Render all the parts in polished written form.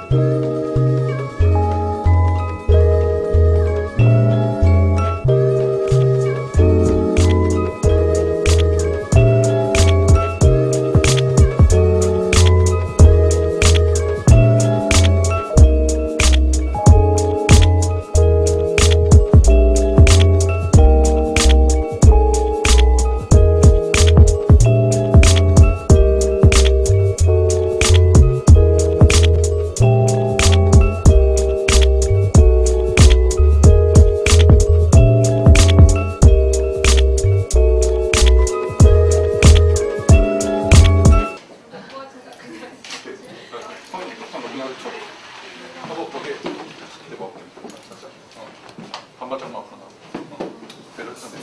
반바짝만 앞으로 나오고 배려해서 돼.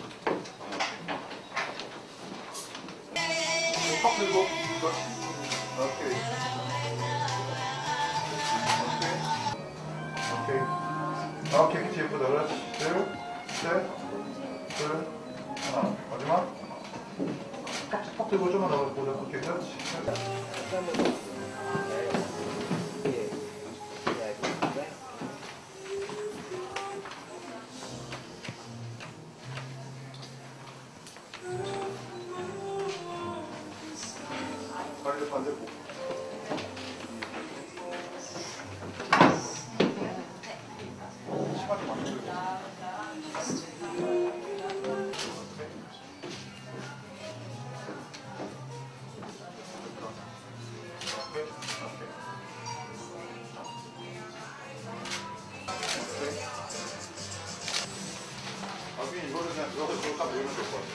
팍 들고 오케이 오케이 뒤에 보자. 그렇지. 둘, 셋, 둘, 하나. 마지막 팍 들고 좀만 더 보자. 오케이 그렇지. 다리를 반대로 시간 좀 안 걸리고 이거를 그냥 들어서 딱 내면 될 것 같아.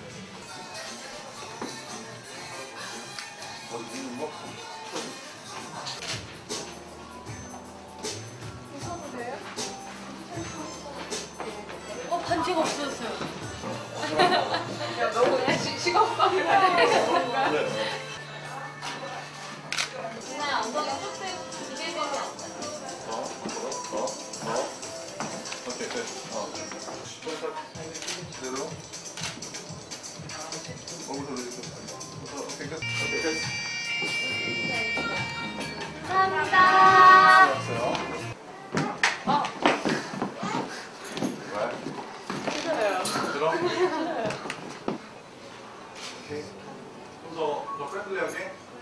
반지가 없어졌어요. 야, 너무 그냥 식어방을 하는 그냥 엉덩이 끝에 기대되지 않아요. 오케이, 됐어. 제대로. 거기서 이렇게. 오케이, 끝. 오케이, 끝. 감사합니다. 좋았어요. 왜? 싫어요. 들어? 오케이. 좀 더 프렌들리하게.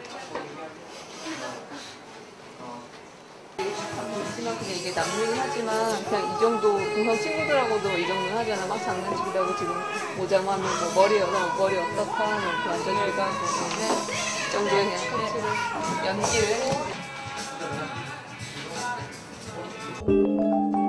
있지만 그냥 이게 남루긴 하지만 그냥 이 정도 동성 친구들하고도 이 정도는 하잖아. 막 장난치기도 하고 지금 모자만 하면 뭐 머리 어떻다 하면 이렇게 앉아주기도 하고 이 정도의 그냥 터치를 연기를